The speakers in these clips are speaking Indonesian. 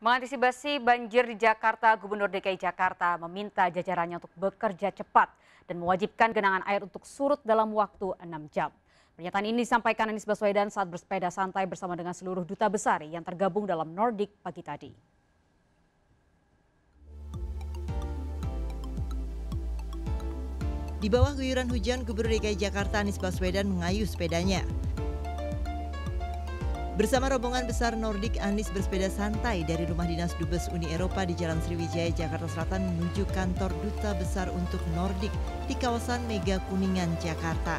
Mengantisipasi banjir di Jakarta, Gubernur DKI Jakarta meminta jajarannya untuk bekerja cepat dan mewajibkan genangan air untuk surut dalam waktu 6 jam. Pernyataan ini disampaikan Anies Baswedan saat bersepeda santai bersama dengan seluruh duta besar yang tergabung dalam Nordic pagi tadi. Di bawah guyuran hujan, Gubernur DKI Jakarta Anies Baswedan mengayuh sepedanya. Bersama rombongan besar Nordic, Anies bersepeda santai dari rumah dinas Dubes Uni Eropa di Jalan Sriwijaya, Jakarta Selatan menuju kantor Duta Besar untuk Nordic di kawasan Mega Kuningan, Jakarta.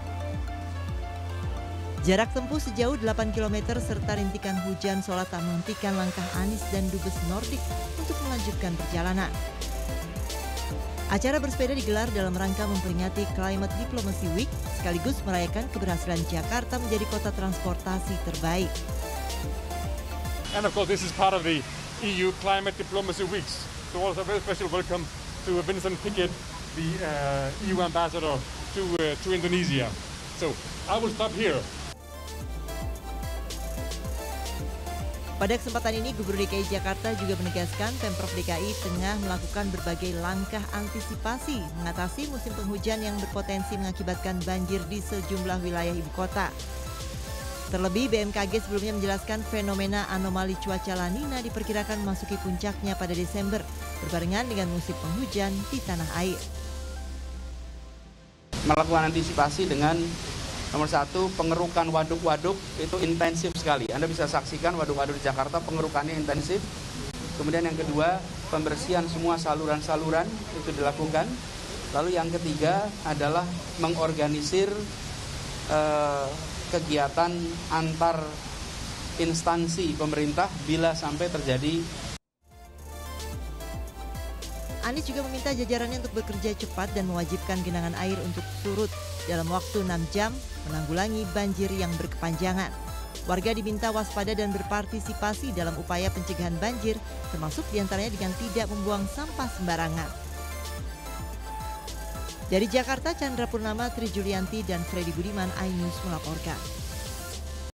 Jarak tempuh sejauh 8 km serta rintikan hujan seolah tak menghentikan langkah Anies dan Dubes Nordic untuk melanjutkan perjalanan. Acara bersepeda digelar dalam rangka memperingati Climate Diplomacy Week sekaligus merayakan keberhasilan Jakarta menjadi kota transportasi terbaik. And of course this is part of the EU Climate Diplomacy Weeks. So also a very special welcome to Vincent Pickett, the EU ambassador to Indonesia. So I will stop here. Pada kesempatan ini, Gubernur DKI Jakarta juga menegaskan Pemprov DKI tengah melakukan berbagai langkah antisipasi mengatasi musim penghujan yang berpotensi mengakibatkan banjir di sejumlah wilayah ibu kota. Terlebih, BMKG sebelumnya menjelaskan fenomena anomali cuaca La Nina diperkirakan memasuki puncaknya pada Desember, berbarengan dengan musim penghujan di tanah air. Melakukan antisipasi dengan nomor satu, pengerukan waduk-waduk itu intensif sekali. Anda bisa saksikan waduk-waduk di Jakarta pengerukannya intensif. Kemudian yang kedua, pembersihan semua saluran-saluran itu dilakukan. Lalu yang ketiga adalah mengorganisir kegiatan antar instansi pemerintah bila sampai terjadi. Anies juga meminta jajarannya untuk bekerja cepat dan mewajibkan genangan air untuk surut dalam waktu 6 jam menanggulangi banjir yang berkepanjangan. Warga diminta waspada dan berpartisipasi dalam upaya pencegahan banjir, termasuk diantaranya dengan tidak membuang sampah sembarangan. Dari Jakarta, Chandra Purnama, Tri Julianti, dan Freddy Budiman, iNews melaporkan.